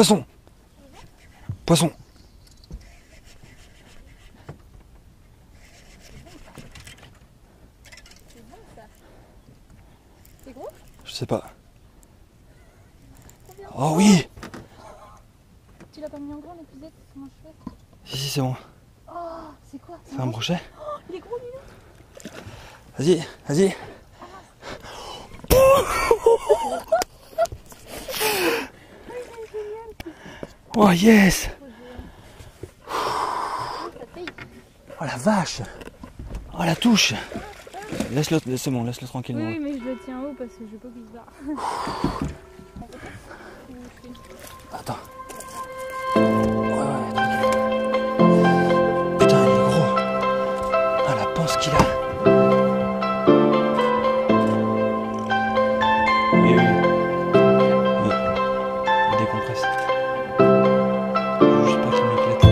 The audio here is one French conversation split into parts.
Poisson. Poisson. C'est gros? Je sais pas. Oh oui. Tu l'as pas mis en grand l'épisode, comment je fais? Si, c'est bon. Oh, c'est quoi? C'est un brochet. Oh, il est gros lui. Vas-y, vas-y. Oh yes. Oh la vache. Oh la touche. Laisse-le, c'est bon, laisse-le tranquille. Oui, mais je le tiens haut parce que je veux pas qu'il se barre. Attends. Ouais, tranquille. Putain, il est gros. Ah, la panse qu'il a. Oui, oui. Oui. Il décompresse. Je sais pas qu'il m'éclate.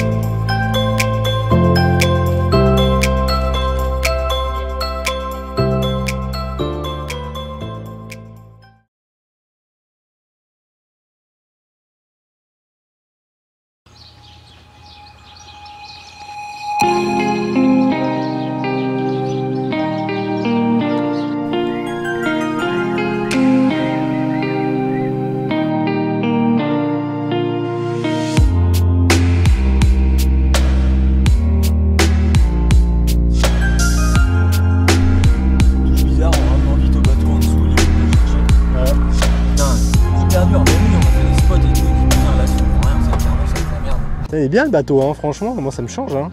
Il est bien le bateau, hein, franchement, moi ça me change. Hein.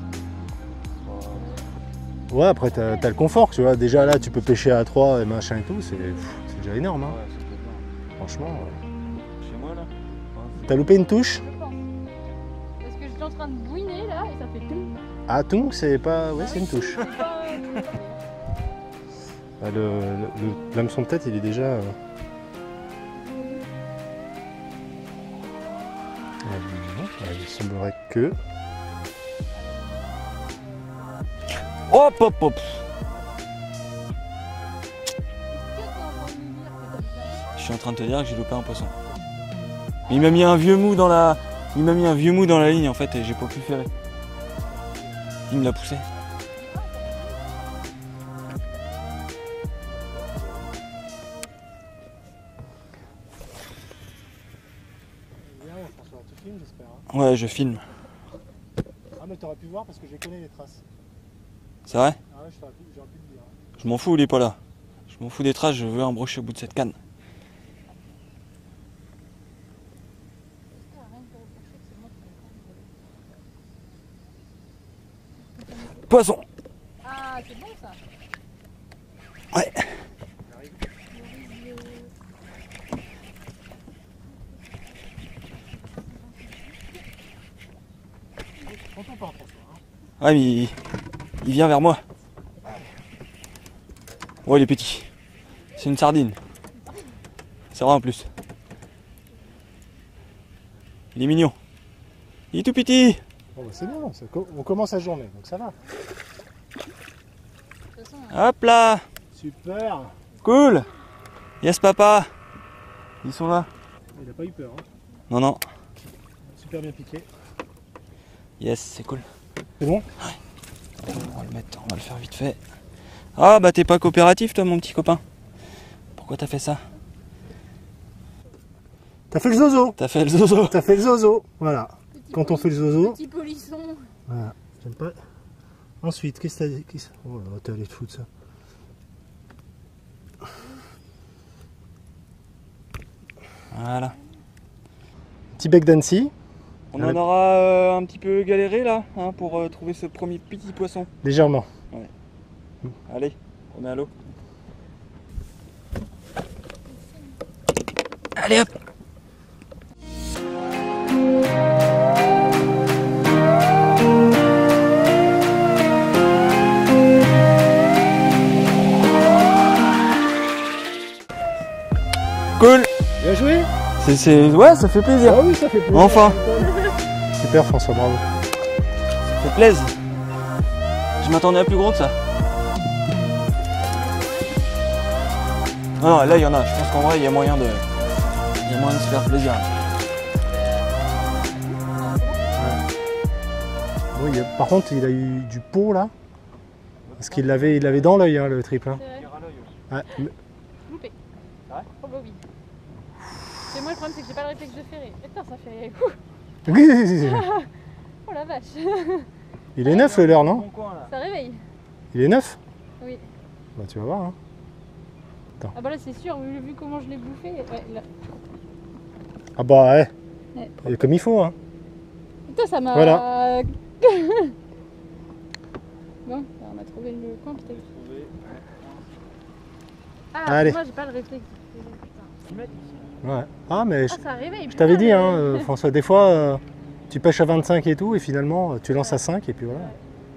Ouais, après t'as le confort, tu vois. Déjà là, tu peux pêcher à 3 et machin et tout, c'est déjà énorme. Hein. Franchement. Chez moi là. T'as loupé une touche? Je pense. Parce que j'étais en train de bouiner là et ça fait tout. Ah, tout, c'est pas. Ouais, c'est une touche. Ah, l'hameçon de tête, il est déjà. Il semblerait que. Hop hop hop. Je suis en train de te dire que j'ai loupé un poisson. Mais il m'a mis un vieux mou dans la. Il m'a mis un vieux mou dans la ligne en fait et j'ai pas pu le ferrer. Il me l'a poussé. Tu filmes, j'espère. Ouais, je filme. Ah, mais t'aurais pu voir parce que j'ai connais les traces. C'est vrai? Ah ouais, j'aurais pu le dire. Je m'en fous, il est pas là. Je m'en fous des traces, je veux un brochet au bout de cette canne. Poisson! Ah, c'est bon ça. Ouais. Ouais, mais il vient vers moi. Ouais, il est petit. C'est une sardine. C'est vrai en plus. Il est mignon. Il est tout petit. Bon, bah, c'est bon, on commence la journée, donc ça va. Hop là. Super. Cool. Yes papa. Ils sont là. Il a pas eu peur. Hein. Non, non. Super bien piqué. Yes, c'est cool. C'est bon? Ouais. On va le mettre, on va le faire vite fait. Ah bah t'es pas coopératif toi mon petit copain. Pourquoi t'as fait ça? T'as fait le zozo. T'as fait le zozo. T'as fait le zozo. Voilà. Quand on fait le zozo. Petit polisson. Voilà. J'aime pas. Ensuite, qu'est-ce que t'as dit? Oh là, t'es allé te foutre ça. Voilà. Petit bec d'Annecy. On en aura un petit peu galéré là hein, pour trouver ce premier petit poisson. Légèrement. Ouais. Allez, on met à l'eau. Allez hop. Cool. Bien joué. Ouais, ça fait plaisir. Ah oui, ça fait plaisir. Enfin. Super François, bravo. Ça fait plaisir. Je m'attendais à plus gros que ça. Non, là il y en a. Je pense qu'en vrai il y a moyen de se faire plaisir. Par contre, il a eu du pot là. Parce qu'il l'avait dans l'œil, hein, le triple. Hein. C'est vrai. Ouais. Loupé. Ouais. Oh bah oui. Et moi le problème c'est que j'ai pas le réflexe de ferrer. Et putain ça fait... Oh la vache. Il est neuf le leurre, non? Ça réveille. Il est neuf? Oui. Bah tu vas voir. Hein. Ah bah là c'est sûr, vu comment je l'ai bouffé. Ouais, là. Ah bah ouais. Ouais. Et comme il faut. Hein. Putain ça m'a... Voilà. Bon, on a trouvé le coin peut-être. Ah, Allez. moi j'ai pas le réflexe. Ouais. Ah mais Ah ça réveille. je t'avais dit, hein, François, des fois tu pêches à 25 et tout, et finalement tu lances à 5 et puis voilà.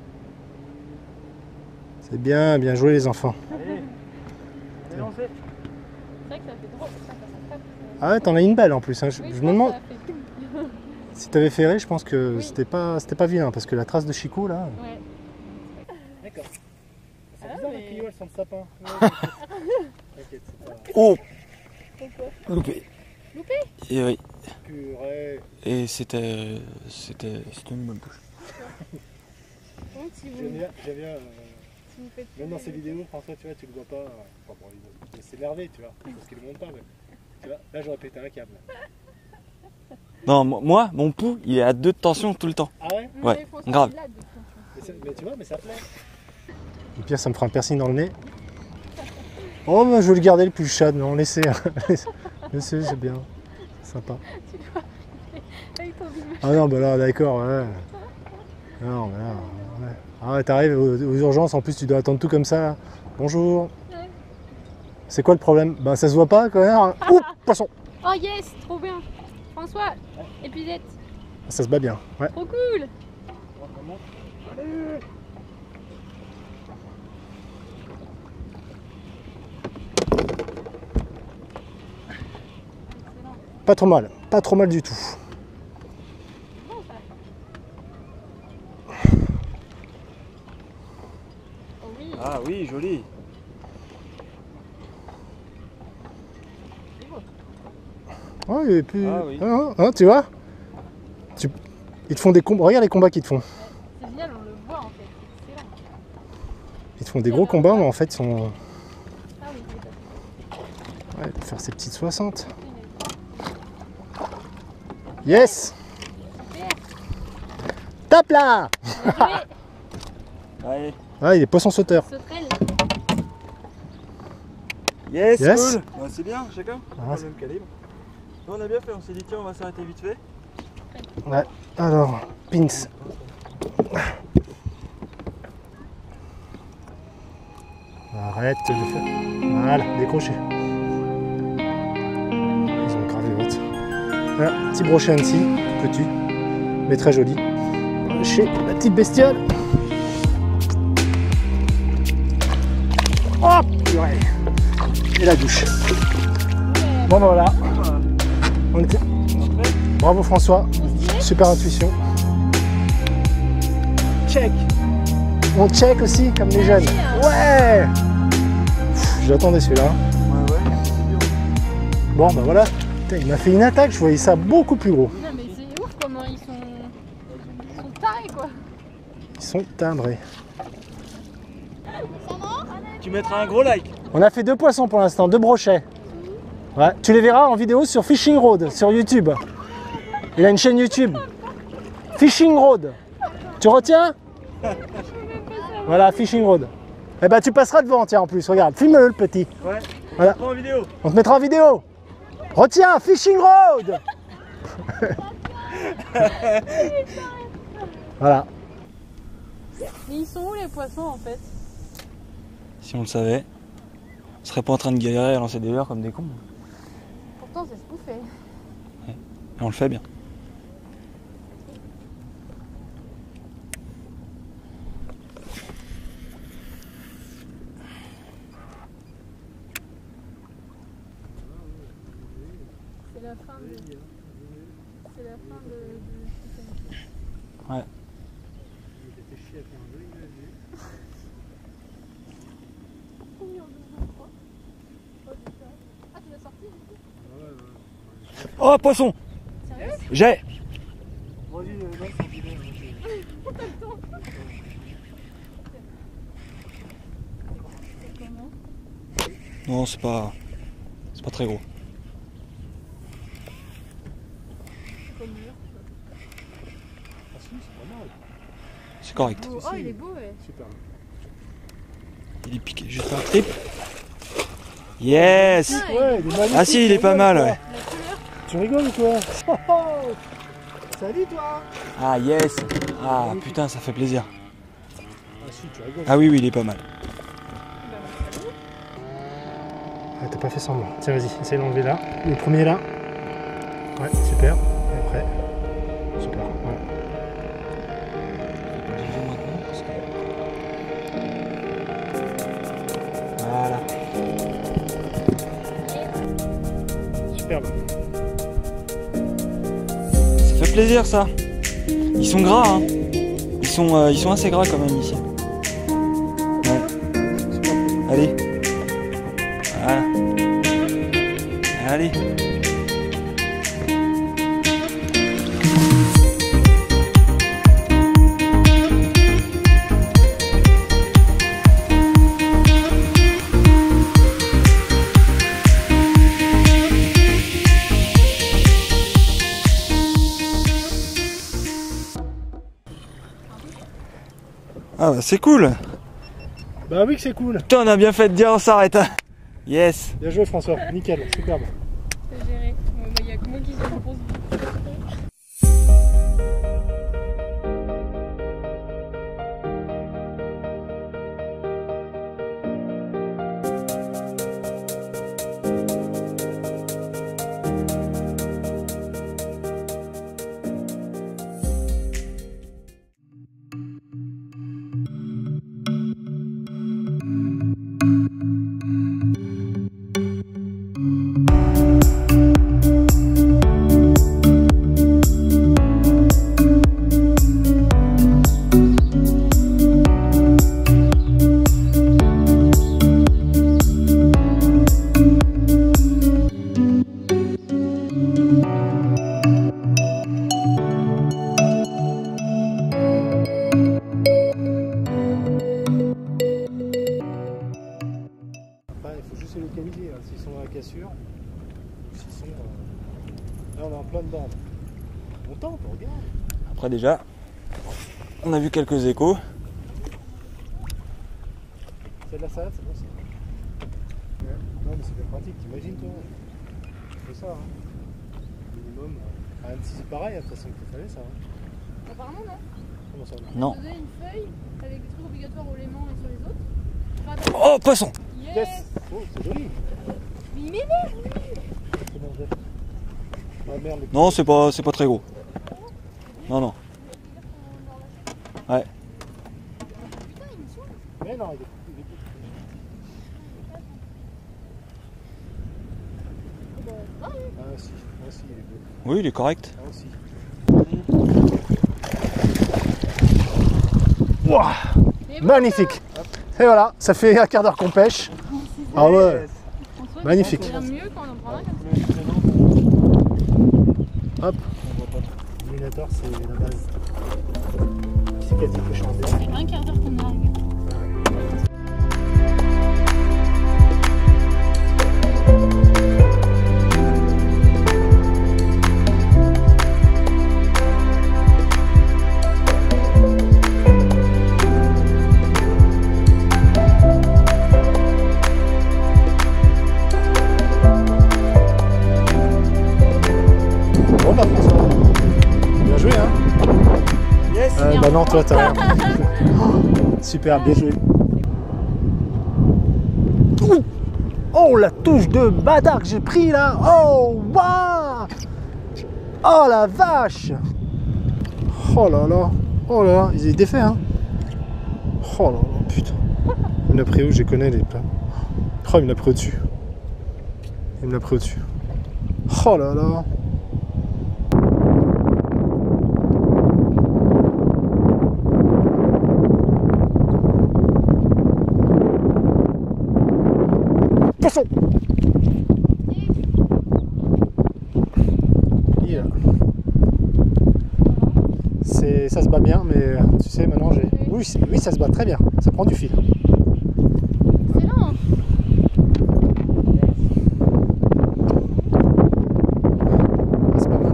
C'est bien, bien joué les enfants. Allez, allez lancer. C'est vrai que ça fait drôle. Ça tape. Ah ouais, t'en as une belle en plus. Hein. Je Oui, me demande, ça fait... si t'avais ferré, je pense que Oui. c'était pas vilain, parce que la trace de Chico là... Ouais. D'accord. C'est bizarre, mais- la Clio, elle sent le sapin. T'inquiète, c'est pas... Oh, Pourquoi loupé. Loupé? Et oui. Purée. Et c'était une bonne touche. Donc si vous, J'aime bien, si vous faites... même dans ces vidéos, François, tu vois, tu le vois pas. Enfin bon, il s'est énervé, tu vois, parce qu'il ne monte pas. Mais, tu vois, là j'aurais pété un câble. Non, moi, mon pouls, il est à 2 de tension tout le temps. Ah ouais? Ouais, grave. Mais tu vois, mais ça plaît. Au pire, ça me fera un piercing dans le nez. Oh, bah, je vais le garder le plus chad, non, laissez. Laissez, c'est bien. C'est sympa. Tu dois... Avec ton visage. Ah non, bah là, d'accord, ouais. Non, bah là, ouais. Ah ouais, t'arrives aux urgences, en plus tu dois attendre tout comme ça. Là. Bonjour. Ouais. C'est quoi le problème? Bah ça se voit pas, connard. Ouh, poisson. Oh yes, trop bien. François, épuisette. Ça se bat bien, ouais. Trop cool. Excellent. Pas trop mal du tout. Bon ça. Oh oui. Ah oui, joli. Ouais, et puis, Ah oui. tu vois, ils te font des combats. Regarde les combats qu'ils te font. C'est génial, on le voit en fait. C'est excellent. Ils te font des gros combats, mais en fait, ils sont. Ah oui, c'est Ouais, pour faire ces petites 60. pas Yes. super. Tape là. Bien joué. Allez. Ah, il est poisson sauteur. Sauterelle. Yes, Yes. cool. Bah, c'est bien, chacun. Ah, Pas le même calibre. Nous, on a bien fait, on s'est dit tiens, on va s'arrêter vite fait. Ouais. Alors, pins. Arrête de faire. Voilà, décroché. Ils ont gravé haute. Voilà, petit brochet Annecy, tout petit, mais très joli. Chez la petite bestiole. Oh purée. Et la douche. Bon ben voilà. On était... Bravo François. Super intuition. Check. On check aussi comme les jeunes. Ouais. J'attendais celui-là. Ouais, ouais. Bon bah voilà. Putain, il m'a fait une attaque, je voyais ça beaucoup plus gros. Non mais c'est ouf comment ils sont tarés quoi. Ils sont timbrés. Tu mettras un gros like. On a fait 2 poissons pour l'instant, 2 brochets. Ouais. Tu les verras en vidéo sur Fishing Road, sur YouTube. Il a une chaîne YouTube. Fishing Road. Tu retiens? Voilà, Fishing Road. Eh ben tu passeras devant, tiens en plus, regarde. Filme-le le petit. Ouais. Voilà. Prends en vidéo. On te mettra en vidéo. Retiens, Fishing Road. Voilà. Mais ils sont où les poissons en fait? Si on le savait, on serait pas en train de galérer à lancer des leurres comme des cons. Pourtant c'est ce qu'on fait. Et on le fait bien. C'est la fin de... C'est la fin de... Ouais. Ah tu l'as sorti du coup? Oh, poisson. Sérieux? J'ai. Non, c'est pas très gros. C'est correct. Oh, il est beau, ouais. Super. Il est piqué juste par le trip. Yes! Ouais, il est magnifique. Ah si, il est pas mal, ouais. Tu rigoles ou quoi? Oh, salut toi! Ah yes! Ah putain, ça fait plaisir. Ah si, tu rigoles. Ah oui, oui, il est pas mal. Ah, t'as pas fait semblant. Tiens, vas-y, essaye d'enlever là. Le premier là. Ouais, super. Et après. Super. Ouais. Voilà. Superbe. Ça fait plaisir ça. Ils sont gras, hein. Ils sont assez gras quand même ici. Ouais. Allez. Voilà. Allez. Ah bah c'est cool. Bah oui que c'est cool. Putain, on a bien fait de dire on s'arrête. Hein. Yes. Bien joué François, nickel, superbe. C'est géré. Il n'y a que moi qui se repose. localiser, hein, s'ils sont dans la cassure, ou s'ils sont... Là on est en plein dedans. On tente, on regarde. Après déjà, on a vu quelques échos. C'est de la salade, c'est bon ça. Ouais. Non mais c'est bien pratique, t'imagines toi. C'est ça, hein. Minimum. Même si c'est pareil, de toute façon qu'il fallait ça. Hein. Apparemment non. Comment ça Non. On te donne une feuille avec des trucs obligatoires au Léman et sur les autres. Oh, poisson! Yes. Oh, c'est joli. Mais il m'énerve. C'est bon, Jeff. Ah merde. Non, c'est pas très gros. Non, non. Ouais. Mais non, il est... Ah si, il est beau. Oui, il est correct. Ah aussi. Ouah. Magnifique. Et voilà, ça fait un quart d'heure qu'on pêche. Ah ouais. Magnifique. C'est mieux quand on en prend un comme Hop. L'illuminateur, c'est la base. C'est quasi pêche en ça. Ça fait un quart d'heure qu'on est arrivé. Bon bah François, bien joué hein. Yes. Bah non toi t'as rien. Super, bien joué. Ouh. Oh la touche de bâtard que j'ai pris là. Oh waouh. Oh la vache. Oh là là. Oh là là, il est défait hein. Oh là là, putain. Il me l'a pris où? Je les connais les plats. Oh il me l'a pris au-dessus. Il me l'a pris au-dessus. Oh là là. Poisson. Il est là. C'est ça se bat bien, mais tu sais, maintenant j'ai... Oui, oui, ça se bat très bien, ça prend du fil. Excellent. C'est pas mal.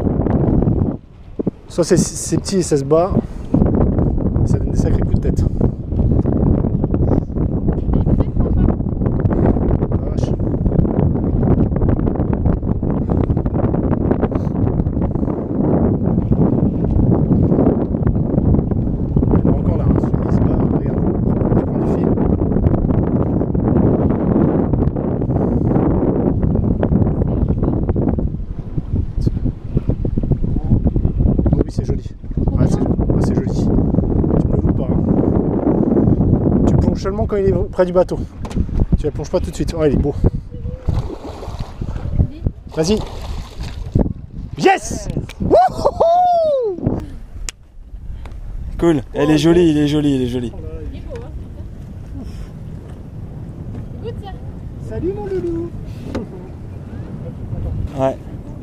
Soit c'est petit et ça se bat, ça donne des sacrés coups de tête. La vache. Il est encore là, hein. Il se bat, regarde, il prend du fil. Oh oui, c'est joli. Ouais, c'est joli. Tu ne le loupes pas. Hein. Tu plonges seulement quand il est près du bateau. Tu ne la plonges pas tout de suite. Oh, il est beau. Vas-y. Yes! Wouhou! Cool. Elle est jolie, il est joli, il est joli. Il est beau, hein. Écoute, tiens. Salut mon loulou! Ouais.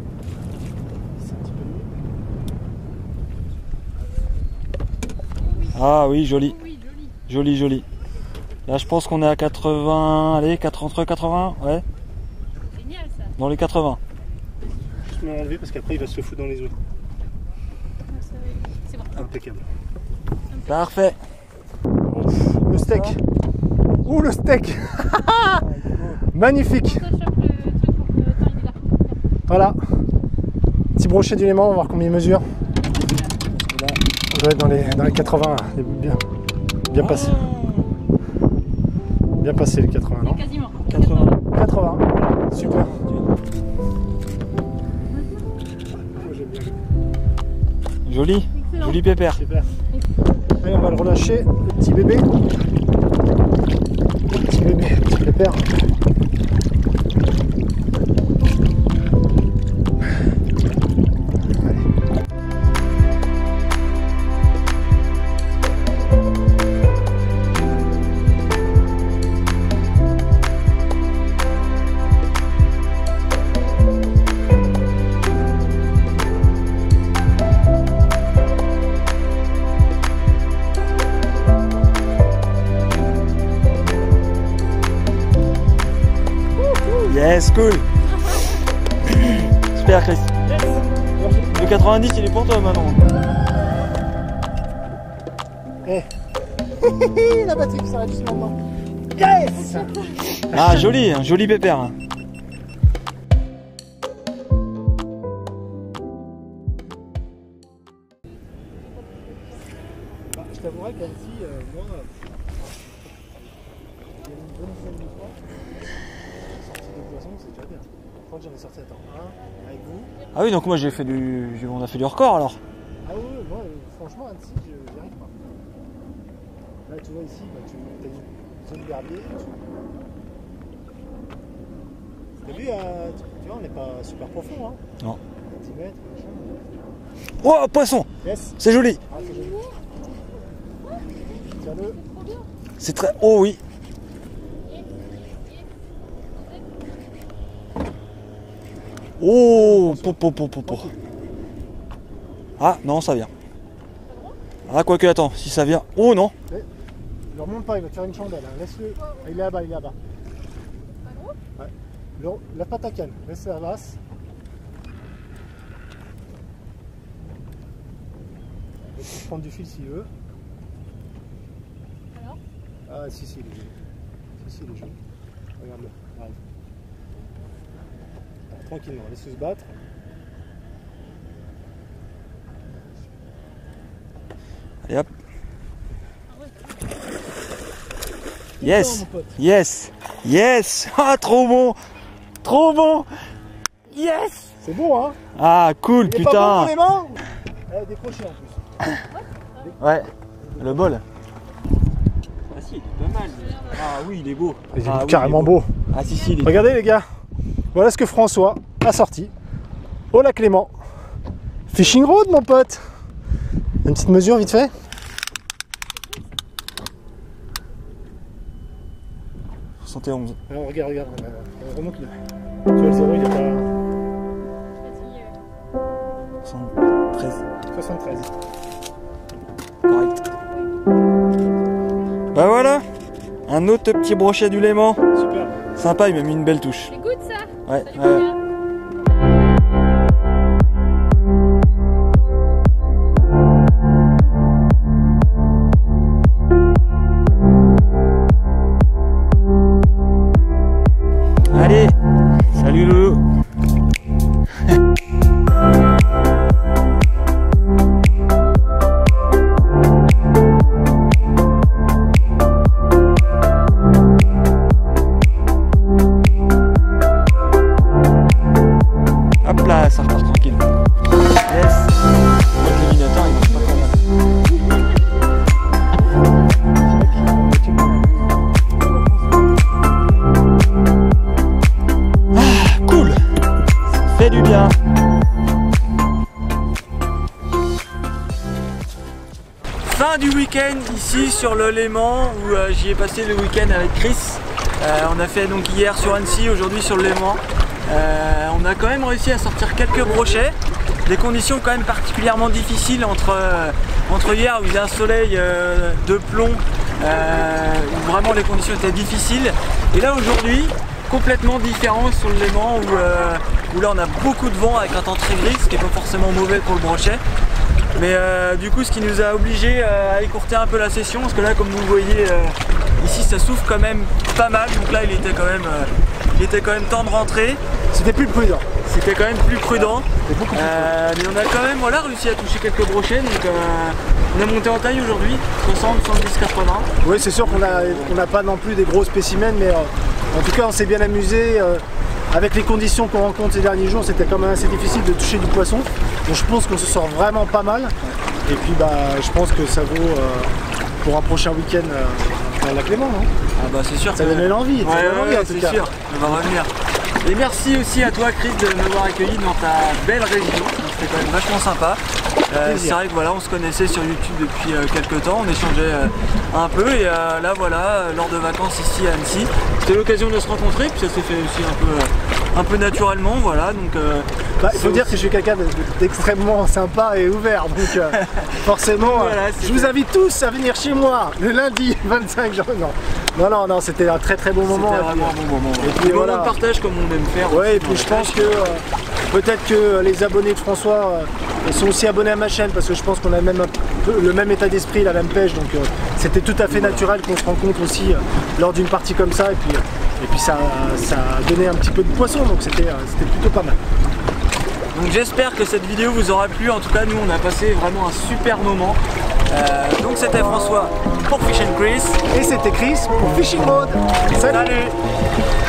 Ah oui, joli. Oui, joli. Joli, joli. Là, je pense qu'on est à 80. Allez, entre 80, ouais. Génial ça. Dans les 80. Juste me l'enlever parce qu'après il va se foutre dans les eaux. C'est bon. Impeccable. Parfait. Le steak. Ouh, le steak! Magnifique! Toi, chope le truc pour que le temps il est là. Voilà. Petit brochet du Léman, on va voir combien il mesure. On doit être dans les 80, là. Bien passé. Bien passé les 80, non? Quasiment. 80. 80, super. Moi j'aime bien. Joli. Excellent. Joli pépère. Super. Allez, on va le relâcher, le petit bébé. Le petit bébé, le petit pépère. Yes, cool. Super, Chris. Le 90, il est pour toi maintenant. Eh. La batterie qui s'arrête juste maintenant. Yes! Ah, joli, un joli pépère. Je t'avouerai qu'Annecy, moi, il y a une bonne dizaine de fois, sortie de poisson, c'est déjà bien. Quand j'en ai sorti, attends, un avec vous. Ah oui, donc moi on a fait du record alors. Ah oui, moi, franchement, Annecy, j'y arrive pas. Là, tu vois ici, bah, tu as une zone d'herbier. T'as vu, tu vois, on n'est pas super profond, hein. Non. 10 mètres, machin. Oh, poisson. Yes. C'est joli. Ah, c'est joli. Tiens-le. C'est très... Oh oui. Oh, po. Ah, non, ça vient. Ah, quoique, attends, si ça vient... Oh, non. Ne remonte pas, il va te faire une chandelle. Hein. Laisse-le. Ah, il est là-bas, il est là-bas. Ouais. La pâte à canne, laisse la basse. Il peut prendre du fil s'il veut. Alors? Ah, si, il est joli. Si, il est joli. Regarde-le, il arrive. Alors, tranquillement, laisse-le se battre. Allez, hop. Yes. Yes. Yes. Ah, trop bon. Trop bon. Yes. C'est bon, hein? Ah, cool, Il est putain. pas bon pour les mains? Décroché en plus. Ouais, le bol. Ah si, il est pas mal. Ah oui, il est beau. Il est Ah, oui, carrément il est beau. Ah si, si, il est... Regardez les gars, voilà ce que François a sorti au lac Léman. Fishing Road mon pote. Une petite mesure vite fait. 71. Alors regarde, remonte-le. Tu vois le zéro il est pas... 73. 73. Bah voilà, un autre petit brochet du Léman. Super. Sympa, il m'a mis une belle touche. Écoute ça. Ouais, Ça lui ouais. convient. Allez, salut Loulou. Hop là, ça repart tranquille. Yes. Le Minotaur, il marche pas trop mal. Ah, cool. Ça fait du bien. Fin du week-end ici sur le Léman où j'y ai passé le week-end avec Chris. On a fait donc hier sur Annecy, aujourd'hui sur le Léman. On a quand même réussi à sortir quelques brochets. Des conditions quand même particulièrement difficiles entre hier où il y a un soleil de plomb où vraiment les conditions étaient difficiles. Et là aujourd'hui, complètement différent sur le Léman où là on a beaucoup de vent avec un temps très gris, ce qui n'est pas forcément mauvais pour le brochet. Mais du coup ce qui nous a obligé à écourter un peu la session parce que là comme vous le voyez ici ça souffle quand même pas mal, donc là il était quand même temps de rentrer. C'était plus prudent. C'était quand même plus prudent. Beaucoup plus Mais on a quand même réussi à toucher quelques brochets, donc on a monté en taille aujourd'hui, 60, 70, 80. Oui, c'est sûr qu'on n'a pas non plus des gros spécimens, mais en tout cas on s'est bien amusé. Avec les conditions qu'on rencontre ces derniers jours, c'était quand même assez difficile de toucher du poisson. Donc je pense qu'on se sort vraiment pas mal. Et puis bah, je pense que ça vaut pour un prochain week-end dans la Clément, non? Ah bah c'est sûr. Ça donne l'envie, Ouais, en tout cas. c'est sûr, on va revenir. Et merci aussi à toi Chris de m'avoir accueilli dans ta belle région, c'était quand même vachement sympa. C'est vrai que voilà, on se connaissait sur YouTube depuis quelques temps, on échangeait un peu et là voilà, lors de vacances ici à Annecy, c'était l'occasion de se rencontrer, puis ça s'est fait aussi un peu naturellement, voilà. Donc, il faut dire que je suis quelqu'un d'extrêmement sympa et ouvert, donc forcément, voilà, je vous invite tous à venir chez moi le lundi 25 janvier. Non, c'était un très bon moment. C'était vraiment un bon moment. Et puis voilà. voilà. On partage comme on aime faire. Ouais, et puis je pense que peut-être que les abonnés de François sont aussi abonnés à ma chaîne parce que je pense qu'on a même un peu le même état d'esprit, la même pêche, donc c'était tout à fait naturel qu'on se rencontre aussi lors d'une partie comme ça, et puis ça a donné un petit peu de poisson, donc c'était plutôt pas mal. Donc j'espère que cette vidéo vous aura plu, en tout cas nous on a passé vraiment un super moment. Donc c'était François pour Fish & Chris. Et c'était Chris pour Fishing Road. Salut.